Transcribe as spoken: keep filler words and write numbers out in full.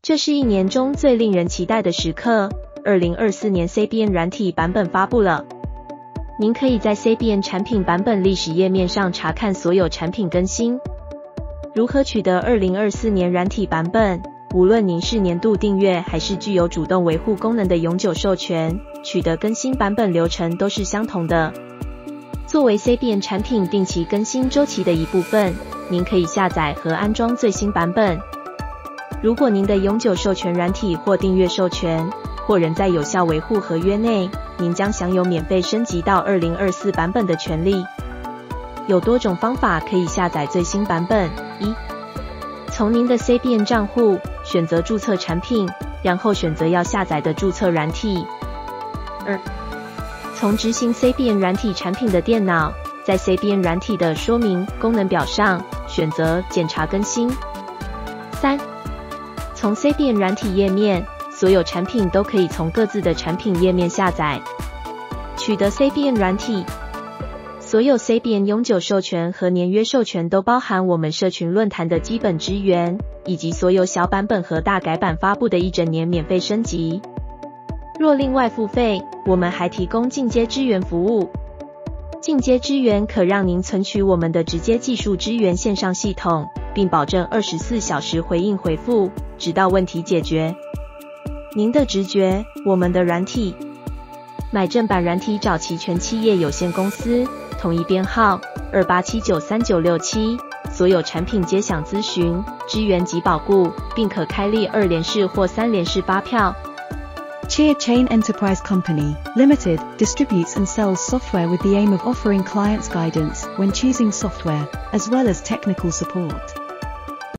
这是一年中最令人期待的时刻，二零二四年 Sabian 软体版本发布了。您可以在 Sabian 产品版本历史页面上查看所有产品更新。如何取得二零二四年软体版本？无论您是年度订阅还是具有主动维护功能的永久授权，取得更新版本流程都是相同的。作为 Sabian 产品定期更新周期的一部分，您可以下载和安装最新版本。如果您的永久授权软体或订阅授权，或仍在有效维护合约内，您将享有免费升级到二零二四版本的权利。有多种方法可以下载最新版本：一、从您的 Sabian 账户选择注册产品，然后选择要下载的注册软体；二、从执行 Sabian 软体产品的电脑，在 Sabian 软体的说明功能表上选择检查更新；三、从 Sabian 软体页面，所有产品都可以从各自的产品页面下载。取得 Sabian 软体，所有 Sabian 永久授权和年约授权都包含我们社群论坛的基本支援，以及所有小版本和大改版发布的一整年免费升级。若另外付费，我们还提供进阶支援服务。进阶支援可让您存取我们的直接技术支援线上系统，并保证二十四小时回应回复，直到问题解决。您的直觉，我们的软体。买正版软体找齐全企业有限公司，统一编号二八七九三九六七，所有产品皆享咨询、支援及保固，并可开立二联式或三联式发票。 Cheer Chain Enterprise Company, Limited, distributes and sells software with the aim of offering clients guidance when choosing software, as well as technical support.